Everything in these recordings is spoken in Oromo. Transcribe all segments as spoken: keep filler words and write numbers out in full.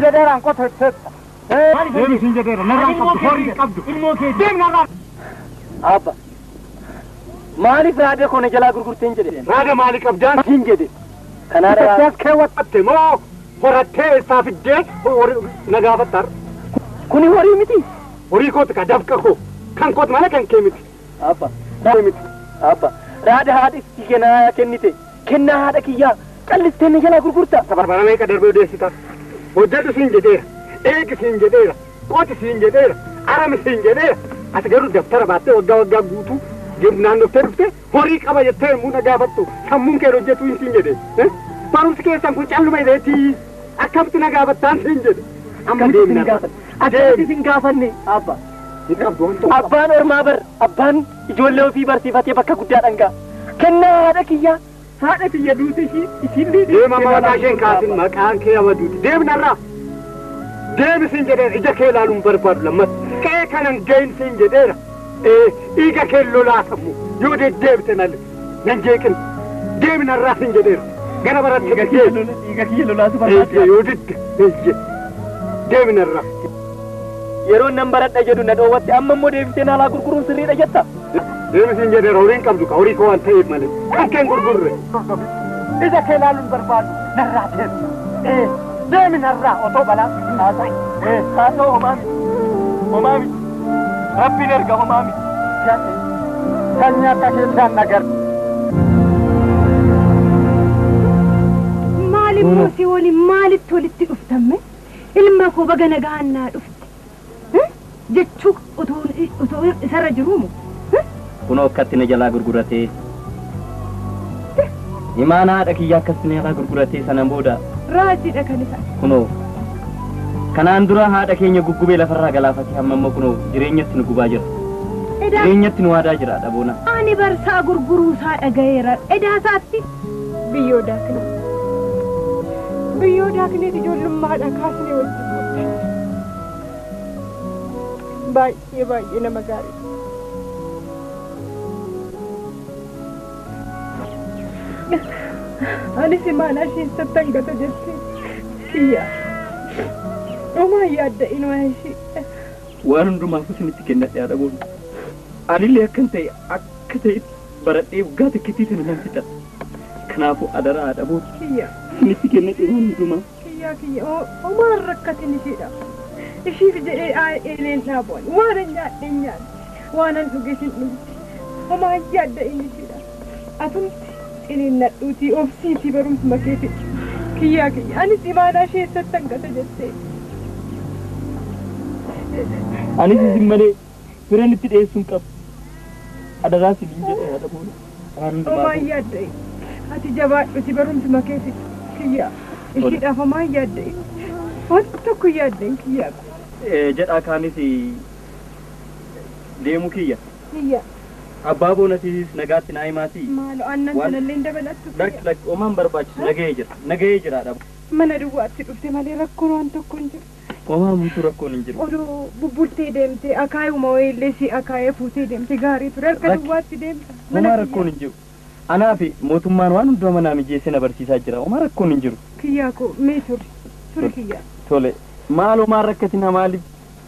jedheeraan qotettetta. Deemi siin jedheera narraan qabdu horii qabdu. Ilmoo kee deemi narraan. Abba. Maaliif raadee koo na jalaa gurgurteen jedhe? Raadee maali qabdaan? Siin jedhe. Kanaadha. Saas keewwatte moo horattee isaa fiddee na gaafattar. Kuni horii miti. Horii kooti ka dafqa koo kan kooti malee kan kee miti. Abba. Kee miti. Abba. Raadee haadha itti kennaa kennite. Kennaa haadha kiyyaa qallistee na jalaa gurgurta. Safarbaramee ka darbee odeessita. Hojjedhu siin jedheera. Eegi siin jedheera. Kooti siin jedheera. Arami siin jedheera. Ati garuu daftara baattee waggaa waggaa guutuu naannoftee dhuftee horii qaba jettee yommuu na gaafattu sammuun kee hojjetu hin siin jedhe. Barumsi keessan kun calluma ideetii akkamitti na gaafattaan siin jedhe. Amma deemna. Akkamitti siin gaafanne abba. Abbaan ormaa bar abbaan ijoollee ofii barsiifatee bakka guddaa dhangaa. Kennaa haadha kiyyaa. Haadha kiyya duuti ishii isin liidii. Deema maqaa isheen kaasin maqaan kee amaduuti. Deemnarraa. Deemi siin jedheera ija kee ilaaluun barbaadu lammas. Qe'ee kanan gahin siin jedheera. Dhiiga kee lolaa sammu yoo deddeebite malee nan jeeqin. Deemnarraa siin jedheera. Gara baratti deemi. Dhiiga kiyya lolaatu barbaada. Yoo didde deemnarraa. Yeroo nan baradha jedhu na dhoowwatte amma immoo deebitee naalaa gurguruun sirriidha jetta. Deemi siin jedheera horiin qabdu ka horii koo waan ta'eef malee. Kan keen gurgurre. Ija kee ilaaluun barbaadu narraa deemi. Deemi narraa otoo balaa haasa'i. Haasa'u homaa miti. Homaa miti. Rabbiin erga homaa miti. Kan nyaata keessaan nagar. Maalimmoo si waliin maalitti walitti dhuftamme? Ilma koo baga nagaan naa dhufte. Jechuu otoo isarra jiruumu. Kunoo akkatti na jalaa gurguratee. Imaana haadha kiyyaa akkatti na jalaa gurguratee sana booda. Raajiidha kan isa. Kunoo kanaan dura haadha keenya guggubee lafarraa galaafatee hamma immoo kunoo jireenyatti nu gubaa jira. Jireenyatti nu waadaa jira dhaboona. Ani barsaa gurguruu isaa dhagayeera. Edaa isaatti biyyoo daakne. Biyyoo daakne ijoollummaadha kaasnee wajjin guddanne. Baay'ee baay'ee nama gaarii. Anis imaanaa isheen sattangata jettee kiyyaa. Omaa yaadda inuma ishee. Waan hundumaaf isinitti kennadhe haadha boona. Anillee akkan ta'e akka ta'etti baradhee waggaa tokkittii sana nan fixadha. Kanaafuu adaraa haadha boona. Kiyyaa. Isinitti kennadhe waan hundumaa. Kiyyaa kiyyaa omaan rakkatin isheedha. Ishiif jedhee eeleen dhaabuun waan an nyaadhee nyaadhe waan an dhuge sin dhugde. Omaa yaadda inni isheedha. Atumti. Ini nadhuutii obsiitii barumsuma keetii kiyyaa kiyya anis imaanaa ishee sattangata jettee. Anis isin malee fireen itti dhiyeessuun qabu. Adaraa siniin jedhee haadha boona. Homaan yaadda'e ati jabaadhuti barumsuma keetii kiyyaa ishiidhaaf homaan yaadda'e wanti tokko yaadda'e kiyyaa. Jedhaa kaanis deemu kiyya. Kiyya. Abbaa boonatis nagaatti naa himaati. Maaloo aannan sanallee hin dabalattu. Lakki lakki oomaan barbaachisu nagahee jira. Nagahee jira dhabu. Mana duwwaatti dhufte malee rakkoon waan tokko hin jiru. Oomaa mutu rakkoon hin jiru. Odoo bubbultee deemtee akaayuma wayiillee si akaayee fuutee deemte gaarii ture harka duwwaatti deemta. Oomaa rakkoon hin jiru. Anaa fi mootummaan waan hundumaa manaa mijeessee na barsiisaa jira. Oomaa rakkoon hin jiru. Kiyyaa koo mee ture. Ture kiyyaa. Tole maal oomaan rakkatina maaliif?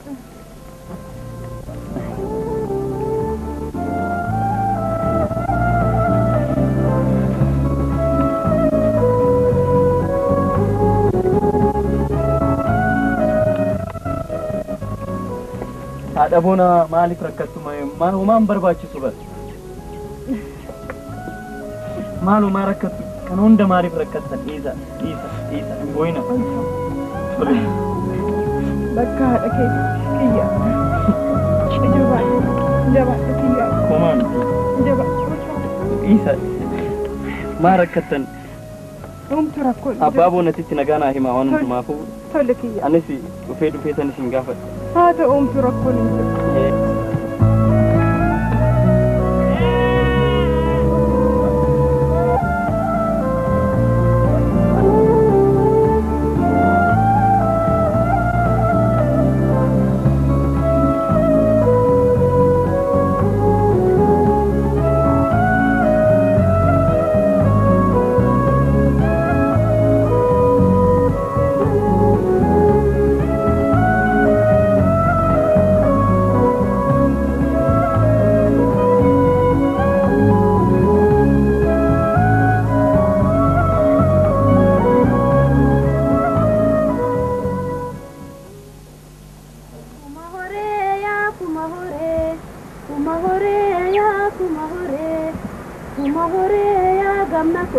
Haadha boona maaliif rakkattu maal homaan barbaachisu bar maal homaa rakkattu kan hunda maaliif rakkattan dhiisa dhiisa dhiisa hin boo'ina. Bakka haadha kee kiyya jabaadha jabaadha kiyya homaan jabaadha dhiisa maal rakkattan homtu rakkoon abbaa boonatitti nagaa naa himaa waan hundumaafuu tole kiyya anis dhufee dhufee sanis hin gaafadha. هذا أم تركني.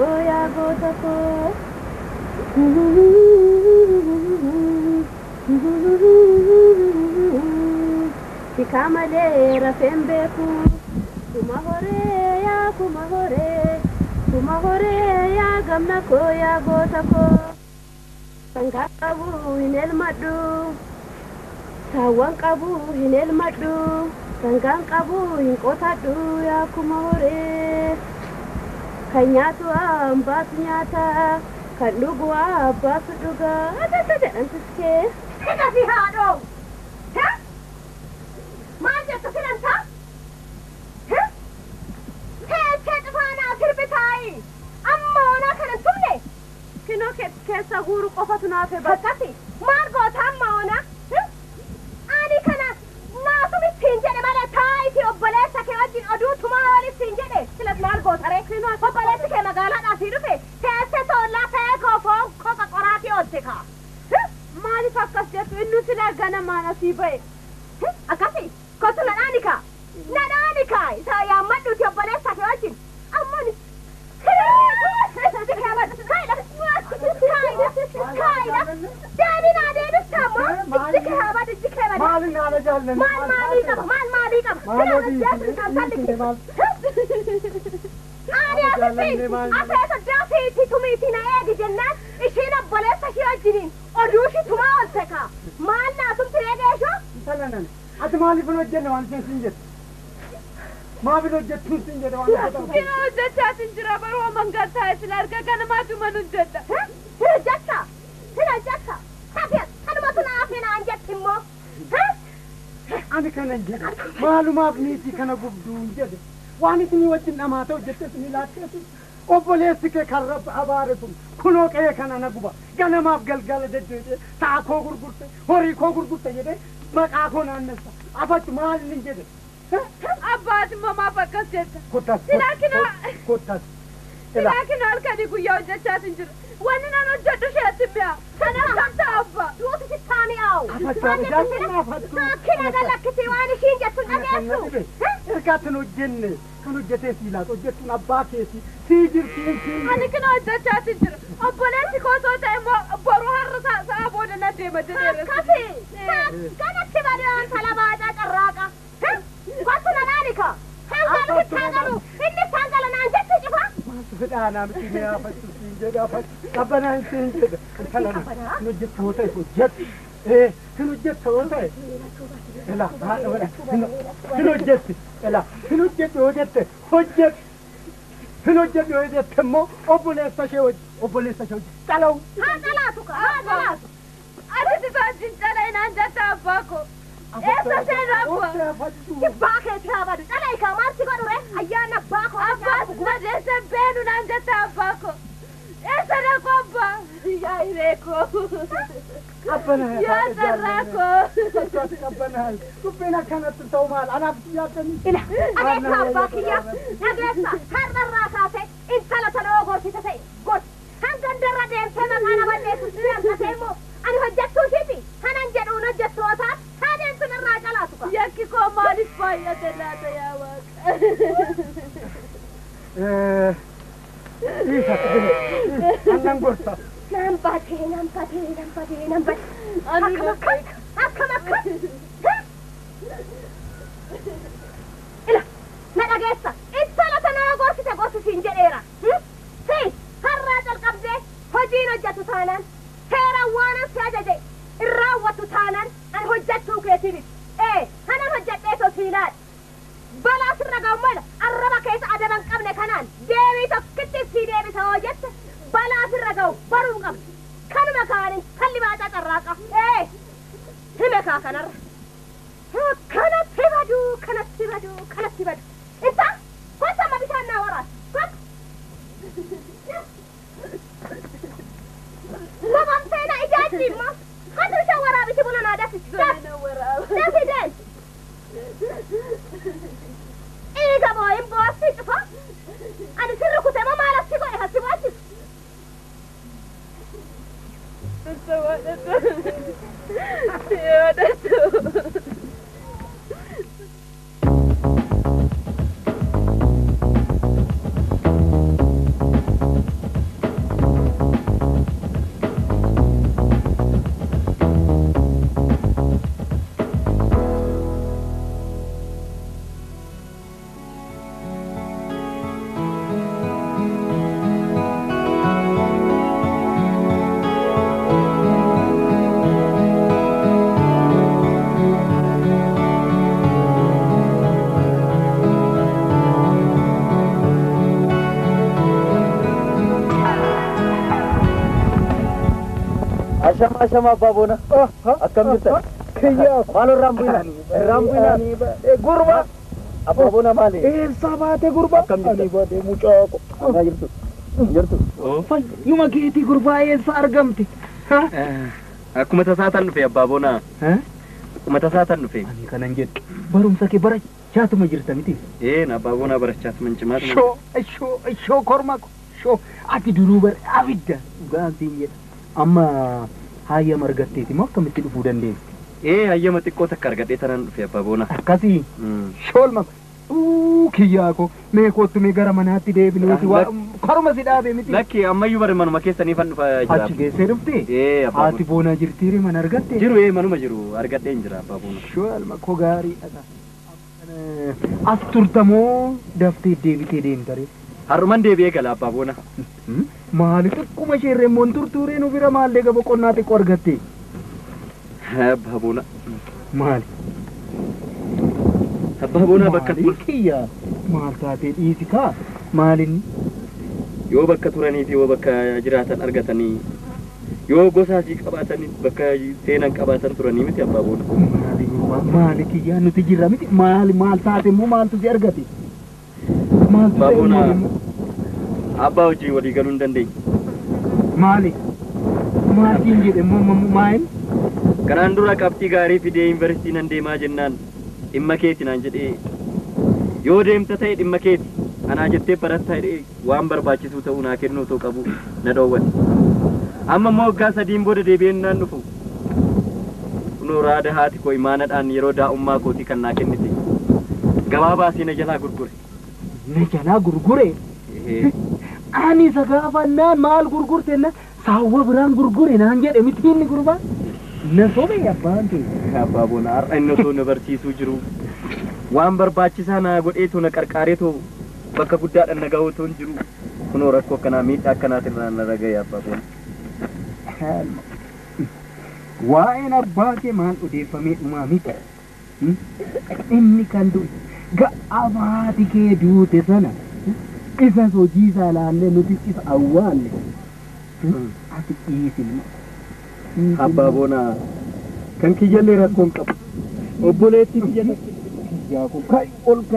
ya goota koo. Sikaa malee rafeen beeku. Kuma horee yaa kuma horee. Kuma horee yaa gamna koo yaa goota koo. Sangaa qabu hin elmadhu. Saawwan qabu hin elmadhu. Sangaan qabu hin qotadhu yaa kuma horee. Kan nyaatu abbaatu nyaata. Kan dhugu abbaatu dhuga. Adda jedhan tiskee. Ega fi haadhoo. Maal jettu filantaa? Teessee dhufaanaa sirbi taa'i. Amma onaa kana tumne. Kinoo keessa guuru qofatu naafe bakkatti. Maal goota amma onaa? Ani kana naasuma ittiin jedhe malee taa'iti obboleessa kee wajjin oduu tumaa walittiin jedhe. Silas maal goota ree? Obboleessi kee magaalaadhaa si dhufe teessee toollaa ta'ee koo foon koka qoraatii oolte kaa. Maaliif akkas jettu inni silaa ganamaan asii ba'e? Akkasi kottu nadhaani kaa. Nadhaani kaa isa yaammadhuuti obboleessa kee wajjin. Ammani. Deebinaa deebistaa ammoo ijji kee haabad ijji kee bade. Maali naana jaalladhe? Maal maalii qaba? Maal maalii qaba? Ani asittiin afeessa daafiitti tumiitti na eegi jennaan ishiin obboleessa ishee wajjiniin oduu ishii tumaa oolte kaa. Maal naasumti eegeeshoo? Salanan ati maaliif hin hojjenne waan isheen siin jette? Maaf hin hojjettuun siin jedhe waan hojjetan? Hin hojjechaatin jira baroo mangaa taa'e sila argaa ganamaatu man hojjedha. Hin hojjetta? Hin hojjetta? Hafees kanumatu na hafeenaan jetti immoo. Ani kana hin jedhe maalumaaf niitii kana gubduu hin jedhe waan isinii wajjin dhamaata hojjette isinii laatteetu obboleessi kee kan rabbi abaare sun kunoo qe'ee kana na guba ganamaaf galgala deddeebi'ee sa'a koo gurgurte horii koo gurgurte jedhee maqaa koo naannessa afachu maal hin jedhe. Abbaati mamaaf akkas jetta. Kottas. Silaakinoo. Kottas. Silaakinoo halkanii guyyaa hojjechaatin jira. Wanni nan hojjedhu isheetti mi'a. Kana samta abba. Duuti sittaani aa'u. Afachaa bijaatiin afachuu. Akkina galakkisii waan ishiin jettu dhageessu. Ergaatin hojjenne kan hojjetee siilaas hojjettuun abbaa keetii sii jirtiin siin. Ani kana hojjechaatin jira. Obboleessi koo soo ta'e immoo boruu har'a sa'a booda na deema jedheera. Akkasi. Kanatti badaan talabaadhaa carraaqa. Kottu na naanika. Hangalu hittaagalu. Inni sangala naan jettu cifa. Maaltu fedhaanaa miti mee afachuu siin jedhe afachu. Qabbanaa hin siin jedhe. Kanana hin hojjettu yoo ta'e hojjetu. Eh hin hojjettu yoo ta'e. Ela haadha wala hin hojjetti. Ela hin hojjettu yoo jette hojjetu. Hin hojjettu yoo jette immoo obboleessa ishee wajjin obboleessa ishee wajjin xalawu. Haa xalaatu ka haa xalaatu. Ati saajin xala inaan jetta abbaa koo. Eessa seenaa abbaa? Kibbaa keetti haa badu. Dhalaa ikaa maalti godhu ree? Ayyaana abbaa koo. Abbaas madeessa beenu naan jetta abbaa koo. Eessa dhaqu abbaa? Yaa hiree koo. Qabbanaa yaa sarraa koo. Fakkaati qabbanaa. Dubbiin akkanatti ta'u maal? Anaaf yaaddanii. Ila dhageessa abbaa kiyya. Dhageessa har'arraa kaasee intala tanoo gorsite ta'e godhu. Hangan darra deemtee maqaa nama deessu deemtatee immoo ani hojjettuu ishiiti. Kanan jedhuun hojjettootaas haadeen sun irraa calaatu ka. Yakki koo maaliif baay'ate laata yaa waaqa? Isa annan gorsa. Nan batee nan batee nan batee nan batee. Akkam akkam akkam akkam. Ila na dhageessa intala tanaa gorsite gorsisiin jedheera. Si har'aa jalqabdee hojiin hojjetu taanaan seeraan waanan si ajaje irraawwatu taanaan ani hojjechuu keetiinis. Ee kanan hojjedhee tosiilaadha. Balaa sirra gammada arraba keessa adaban qabne kanaan deebii tokkitti sii deebisa hoo jette balaa sirra ga'u baruu qabdi. Kanuma kaaniin kalli baacaa carraaqa. Ee hime kaa kanarra. Kanatti badu kanatti badu kanatti badu. Inta gosa amma bishaan naa waraas. Babam seena ijaaji immoo hatu bishaan waraabisi buna naa dafi. Dafi deen. Iga booyin boossi cufa. Ani sirri kutee moo maal asii godhe hasi boossis. Yoo dhattu. Ashama ashama abbaa boona. Akkam jirtan? Kiyyaa Maaloo raambuinaan raambuinaan gurba abbaa boona maali? eessa baate gurba Akkam jirtan? ani baate mucaako Akkam jirtu? Jirtu? fayyuma keetii gurbaa eessa argamte Akkuma tasaatan dhufe abbaa boona. Akkuma tasaatan dhufe. ani kanan jedhu barumsa kee barachaatuma jirta miti Ee na abbaa boona barachaatuma cimaatuma. shoo shoo shoo korma ko shoo ati duruu bar abidda gaantiin jedha amma hayyama argatteeti moo akkamitti dhufuu dandeessi Ee hayyama xiqqoo takka argadhee tanan dhufe abbaa boona. akkasii shoolma uu kiyyaa ko mee kottu mee gara manaatti deebinuuti waa korma si dhaabe miti Lakki ammayyuu bare manuma keessanii fan dhufa jira. achi geessee dhufte Ee abbaa haati boona. boonaa jirtiire mana argatte Jiru ee manuma jiru argadhee hin jira abbaa boona. shoolma ko gaarii dhaqa as turtamoo daftee deebitee deemtare Har'uman deebi'ee gala abbaa boona. maali xiqquma isheerree immoo turtuuree nu bira maallee gaba qonnaa xiqqoo argatte Abbaa boona. maali Abbaa boona bakka maali kiyya maal taatee dhiisi kaa maalin yoo bakka turanii fi yoo bakka jiraatan argatanii yoo gosaasii qabaatanii bakka seenan qabaatan turanii miti abbaa boona. maali gurbaa maali kiyya nuti jirra miti maali maal taate immoo maaltu si argate maaltu Abbaa ta'e boona immoo abbaa hojii walii galuu hin dandeenye. maali maaltiin jedhe immoo maayil Kanaan dura qabxii gaarii fidee yuunivarsiitii nan deemaa jennaan dhimma keeti naan jedhee yoo deemta ta'e dhimma keeti anaa jettee barataa jedhee waan barbaachisuu ta'uu naa kennuu ta'uu qabu na dhoowwate. Amma immoo waggaa sadiin booda deebi'een naan dhufu. Kunoo raada haati koo imaanadhaan yeroo daa'ummaa kootii kan naa kennite. Gabaa baasii na jalaa gurgure. na jalaa gurgure ani isa gaafannaan maal gurgurte na saawwa biraan gurgure naan jedhe miti inni gurbaa na sobe abbaan kee Abbaa boona har'a inni osoo na barsiisuu jiru waan barbaachisaa na godheetoo na qarqaareetoo bakka guddaadhaan na ga'uutoo hin jiru kunoo rakkoo akkanaa miidhaa akkanaatirraan na dhaga'e abbaa boona. waa'een abbaa kee maal odeeffamee dhumaa miti inni kan du'e ga'abaati kee duute sana isas hojii isaa laallee nuti isa awwaalle ati dhiisin Abbaa boona kan kiyyallee rakkoon qabu obboleettii biyya kiyyaa kun kai ol kai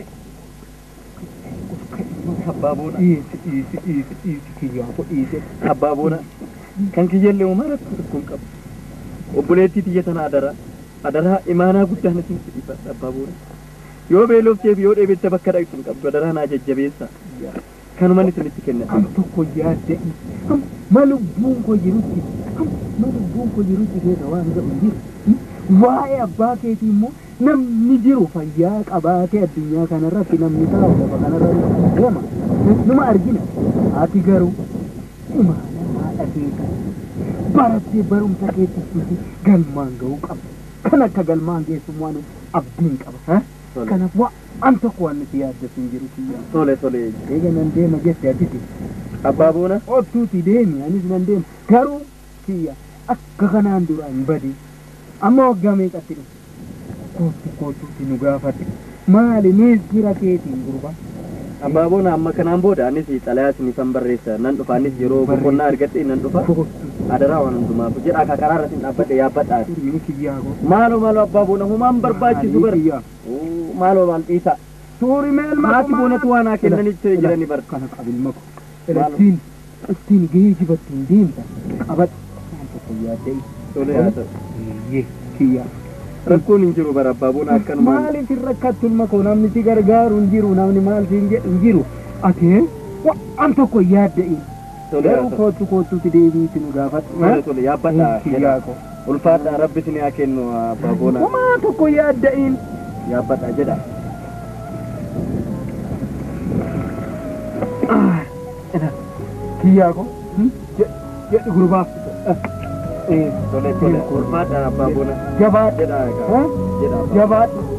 abbaa boona dhiisi dhiisi dhiisi dhiisi kiyyaa kun dhiise abbaa boona kan kiyyallee uumaa rakkoo rakkoon qabu obboleettii biyya tana adara adaraa imaanaa guddaa natti dhiifadha abbaa boona yoo beelofteef yoo dheebette bakka dhaqxu hin qabdu adaraa naa jajjabeessa kanuman isinitti kenna am tokko yaadde am malubbuun koo jirutti am malubbuun koo jirutti keessa waan ga'u jiru waa'ee abbaa keetii immoo namni jiru fayyaa qabaatee addunyaa kanarratti namni taa'u lafa kanarra gama numa argina ati garuu imaana haadha keetii barattee barumsa keessatti galmaan ga'uu qaba kan akka galmaan geessummaan abdiin qaba kanaaf waan tokko waan nuti yaaddatu hin jiru kiyyaa tole tole eega nan deema jette atiti abbaa boona ottuuti deemi anis nan deema garuu kiyya akka kanaan dura hin badi amma waggaa meeqatti dhufe kootti koottuuti nu gaafadhe maali miizgira keetiin gurbaa abbaa boona amma kanaan booda anis xalayaa sinifan barreessa nan dhufa anis yeroo boqonnaa argadhe nan dhufa adaraa waan hundumaaf jedha akka karaa irratti dhaabbadhe yaabbadhaa turmini kiyyaa go maaloo maaloo abbaa boona humaan barbaachisu bar maaloo maal dhiisa tuuri meel haati boonatu waan haa kennanitti jirani bar kana qabilma ko ittiin ittiin geejibattiin deemta qabadhu waan tokko yaaddee tole haa ta'u yee kiyyaa rakkoon hin jiru bara abbaa boona akkanuma maaliif hin rakkattu ilma koo namni si gargaaru hin jiru namni maal siin jedhu hin jiru ati waan tokko yaaddee tole haa ta'u kootu kootuuti deebiiti nu gaafadhu tole tole yaabbadhaa kiyyaa ko ulfaadhaa rabbi isin haa kennu abbaa boona homaa tokko yaadda'in yaabbadhaa jedha kiyyaa ko jedhu gurbaaf tole tole ulfaadhaa abbaa boona jabaadhu jedha jedha jabaadhu